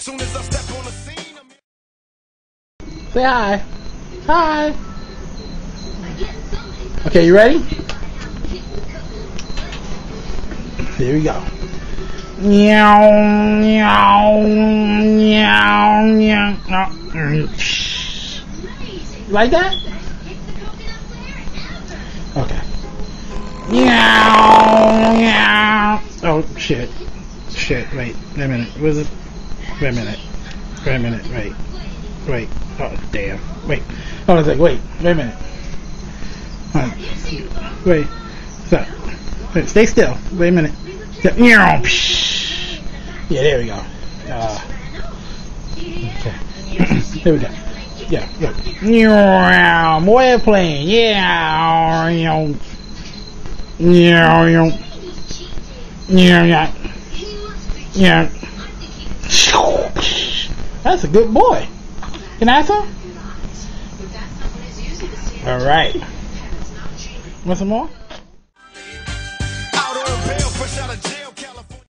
Soon as I step on the scene, Say hi. Hi. Okay, you ready? Here we go. Meow, meow, meow, meow. Like that? Okay. Meow, meow. Oh, shit. Shit, wait a minute. Was it? Wait a minute. Wait a minute. Wait. Oh, damn. Wait. Hold on a sec. Wait a minute. Wait. Stop. Wait, stay still. Wait a minute. Yeah, there we go. Okay. Here we go. Yeah, look. More airplane. Yeah. Yeah. That's a good boy. Can I have some? Alright. Want some more? out on bail, fresh out of jail.